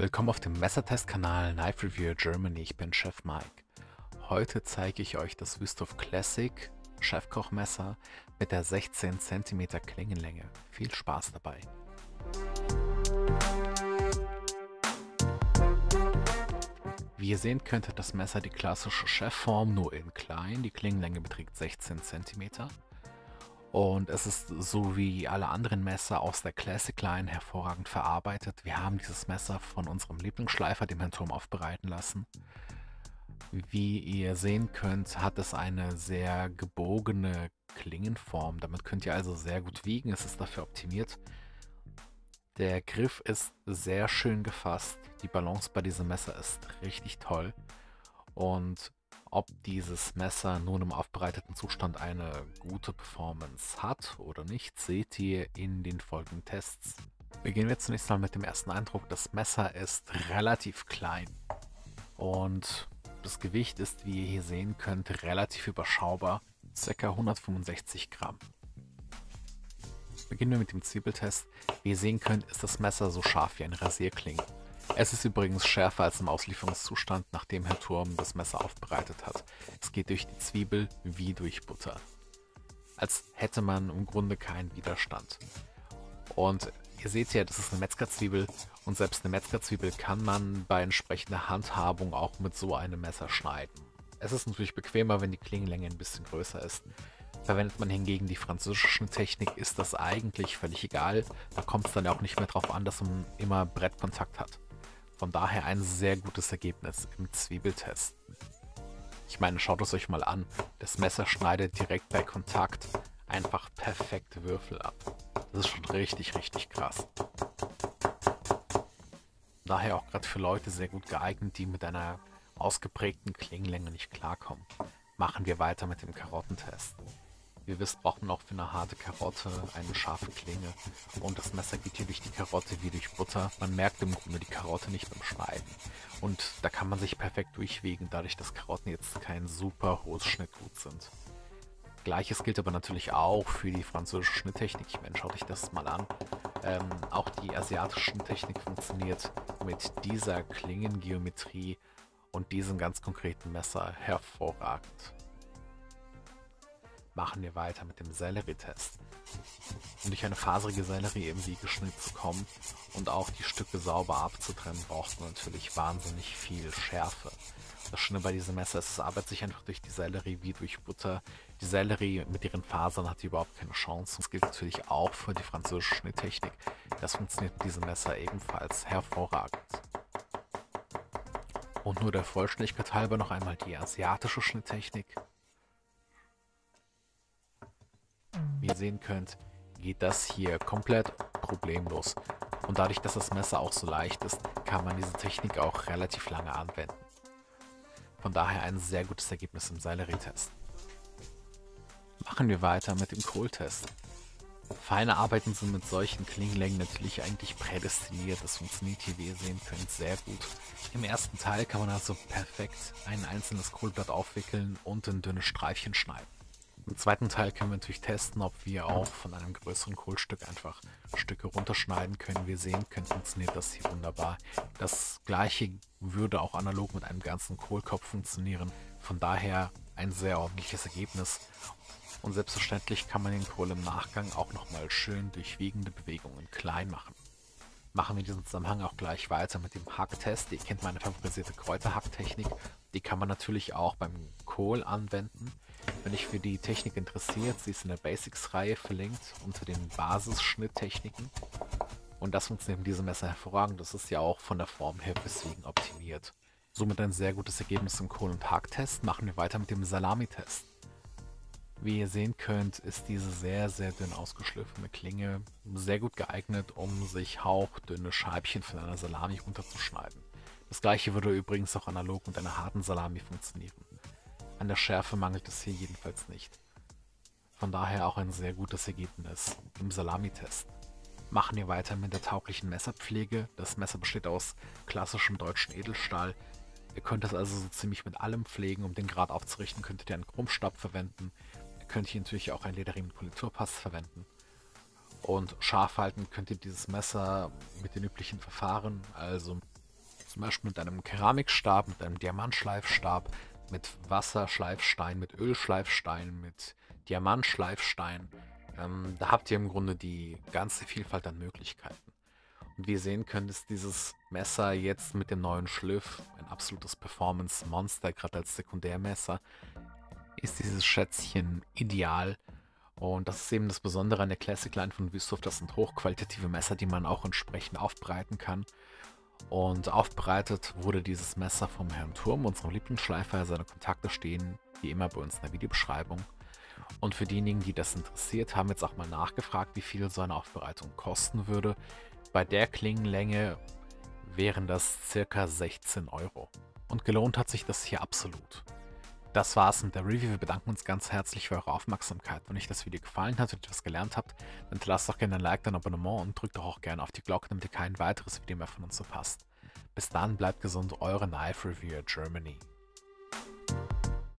Willkommen auf dem Messertest-Kanal Knife Review Germany, ich bin Chef Mike. Heute zeige ich euch das Wüsthof Classic Chefkochmesser mit der 16 cm Klingenlänge. Viel Spaß dabei! Wie ihr sehen könnt, hat das Messer die klassische Chefform, nur in klein. Die Klingenlänge beträgt 16 cm. Und es ist so wie alle anderen Messer aus der Classic Line hervorragend verarbeitet. Wir haben dieses Messer von unserem Lieblingsschleifer, dem Herrn Thurm, aufbereiten lassen. Wie ihr sehen könnt, hat es eine sehr gebogene Klingenform. Damit könnt ihr also sehr gut wiegen. Es ist dafür optimiert. Der Griff ist sehr schön gefasst. Die Balance bei diesem Messer ist richtig toll. Und ob dieses Messer nun im aufbereiteten Zustand eine gute Performance hat oder nicht, seht ihr in den folgenden Tests. Beginnen wir zunächst mal mit dem ersten Eindruck. Das Messer ist relativ klein und das Gewicht ist, wie ihr hier sehen könnt, relativ überschaubar, ca. 165 Gramm. Beginnen wir mit dem Zwiebeltest. Wie ihr sehen könnt, ist das Messer so scharf wie eine Rasierklinge. Es ist übrigens schärfer als im Auslieferungszustand, nachdem Herr Thurm das Messer aufbereitet hat. Es geht durch die Zwiebel wie durch Butter. Als hätte man im Grunde keinen Widerstand. Und ihr seht ja, das ist eine Metzgerzwiebel und selbst eine Metzgerzwiebel kann man bei entsprechender Handhabung auch mit so einem Messer schneiden. Es ist natürlich bequemer, wenn die Klingenlänge ein bisschen größer ist. Verwendet man hingegen die französische Schnitttechnik, ist das eigentlich völlig egal. Da kommt es dann auch nicht mehr darauf an, dass man immer Brettkontakt hat. Von daher ein sehr gutes Ergebnis im Zwiebeltest. Ich meine, schaut es euch mal an. Das Messer schneidet direkt bei Kontakt einfach perfekte Würfel ab. Das ist schon richtig, richtig krass. Daher auch gerade für Leute sehr gut geeignet, die mit einer ausgeprägten Klingenlänge nicht klarkommen. Machen wir weiter mit dem Karottentest. Wie ihr wisst, braucht man auch für eine harte Karotte eine scharfe Klinge und das Messer geht hier durch die Karotte wie durch Butter. Man merkt im Grunde die Karotte nicht beim Schneiden und da kann man sich perfekt durchwiegen, dadurch, dass Karotten jetzt kein super hohes Schnittgut sind. Gleiches gilt aber natürlich auch für die französische Schnitttechnik. Ich meine, schaut euch das mal an. Auch die asiatische Schnitttechnik funktioniert mit dieser Klingengeometrie und diesem ganz konkreten Messer hervorragend. Machen wir weiter mit dem Sellerietest. Um durch eine faserige Sellerie im Wiegeschnitt zu kommen und auch die Stücke sauber abzutrennen, braucht man natürlich wahnsinnig viel Schärfe. Das Schöne bei diesem Messer ist, es arbeitet sich einfach durch die Sellerie wie durch Butter. Die Sellerie mit ihren Fasern hat überhaupt keine Chance. Das gilt natürlich auch für die französische Schnitttechnik. Das funktioniert mit diesem Messer ebenfalls hervorragend. Und nur der Vollständigkeit halber noch einmal die asiatische Schnitttechnik. Wie ihr sehen könnt, geht das hier komplett problemlos. Und dadurch, dass das Messer auch so leicht ist, kann man diese Technik auch relativ lange anwenden. Von daher ein sehr gutes Ergebnis im Sellerietest. Machen wir weiter mit dem Kohltest. Feine Arbeiten sind mit solchen Klingenlängen natürlich eigentlich prädestiniert. Das funktioniert hier, wie ihr sehen könnt, sehr gut. Im ersten Teil kann man also perfekt ein einzelnes Kohlblatt aufwickeln und in dünne Streifchen schneiden. Im zweiten Teil können wir natürlich testen, ob wir auch von einem größeren Kohlstück einfach Stücke runterschneiden können. Wie ihr sehen könnt, funktioniert das hier wunderbar. Das gleiche würde auch analog mit einem ganzen Kohlkopf funktionieren. Von daher ein sehr ordentliches Ergebnis. Und selbstverständlich kann man den Kohl im Nachgang auch nochmal schön durch wiegende Bewegungen klein machen. Machen wir in diesem Zusammenhang auch gleich weiter mit dem Hacktest. Ihr kennt meine favorisierte Kräuterhacktechnik. Die kann man natürlich auch beim Kohl anwenden. Wenn euch für die Technik interessiert, sie ist in der Basics-Reihe verlinkt unter den Basisschnitttechniken. Und das funktioniert mit diesem Messer hervorragend. Das ist ja auch von der Form her deswegen optimiert. Somit ein sehr gutes Ergebnis im Kohl- und Hacktest. Machen wir weiter mit dem Salami-Test. Wie ihr sehen könnt, ist diese sehr, sehr dünn ausgeschliffene Klinge sehr gut geeignet, um sich hauchdünne Scheibchen von einer Salami runterzuschneiden. Das gleiche würde übrigens auch analog mit einer harten Salami funktionieren. An der Schärfe mangelt es hier jedenfalls nicht. Von daher auch ein sehr gutes Ergebnis im Salamitest. Machen wir weiter mit der tauglichen Messerpflege. Das Messer besteht aus klassischem deutschen Edelstahl. Ihr könnt es also so ziemlich mit allem pflegen. Um den Grad aufzurichten, könntet ihr einen Krummstab verwenden. Ihr könnt hier natürlich auch einen Lederriemen mit Politurpass verwenden. Und scharf halten könnt ihr dieses Messer mit den üblichen Verfahren, also zum Beispiel mit einem Keramikstab, mit einem Diamantschleifstab, mit Wasserschleifstein, mit Ölschleifstein, mit Diamantschleifstein. Da habt ihr im Grunde die ganze Vielfalt an Möglichkeiten. Und wie ihr sehen könnt, ist dieses Messer jetzt mit dem neuen Schliff ein absolutes Performance-Monster, gerade als Sekundärmesser ist dieses Schätzchen ideal. Und das ist eben das Besondere an der Classic Line von Wüsthof. Das sind hochqualitative Messer, die man auch entsprechend aufbereiten kann. Und aufbereitet wurde dieses Messer vom Herrn Turm, unserem Lieblingsschleifer. Seine Kontakte stehen wie immer bei uns in der Videobeschreibung. Und für diejenigen, die das interessiert, haben jetzt auch mal nachgefragt, wie viel so eine Aufbereitung kosten würde. Bei der Klingenlänge wären das circa 16 €. Und gelohnt hat sich das hier absolut. Das war's mit der Review. Wir bedanken uns ganz herzlich für eure Aufmerksamkeit. Wenn euch das Video gefallen hat und ihr etwas gelernt habt, dann lasst doch gerne ein Like, ein Abonnement und drückt doch auch gerne auf die Glocke, damit ihr kein weiteres Video mehr von uns verpasst. Bis dann, bleibt gesund, eure Knife Reviewer Germany.